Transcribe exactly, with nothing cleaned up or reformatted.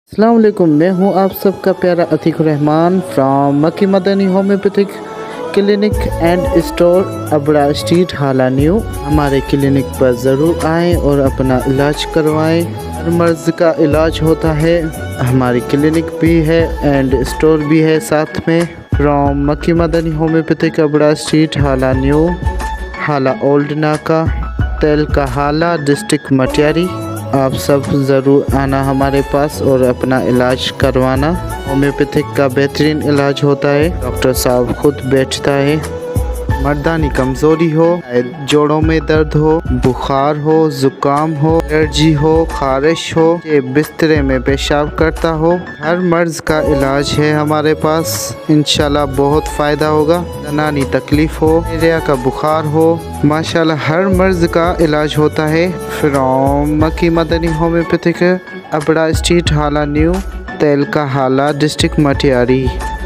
अस्सलाम वालेकुम, मैं हूं आप सबका प्यारा Atiq Rahman from Makki Madani homeopathic clinic and store Abada street Hala new. हमारे क्लिनिक पर ज़रूर आएं और अपना इलाज करवाएं। हर मर्ज़ का इलाज होता है। हमारी क्लिनिक भी है एंड स्टोर भी है साथ में। From Makki Madani homeopathic Abada street Hala new, Hala old Naka, तेल का हाला, डिस्ट्रिक्ट मटियारी। आप सब ज़रूर आना हमारे पास और अपना इलाज करवाना। होम्योपैथिक का बेहतरीन इलाज होता है। डॉक्टर साहब खुद बैठता है। मर्दानी कमज़ोरी हो, जोड़ों में दर्द हो, बुखार हो, ज़ुकाम हो, एलर्जी हो, खारिश हो, ये बिस्तरे में पेशाब करता हो, हर मर्ज़ का इलाज है हमारे पास। इंशाल्लाह बहुत फ़ायदा होगा। जनानी तकलीफ़ हो, मलेरिया का बुखार हो, माशाल्लाह हर मर्ज़ का इलाज होता है। From Makki Madani homeopathic Abada street Hala new, तेल का हाला, डिस्ट्रिक्ट मटियारी।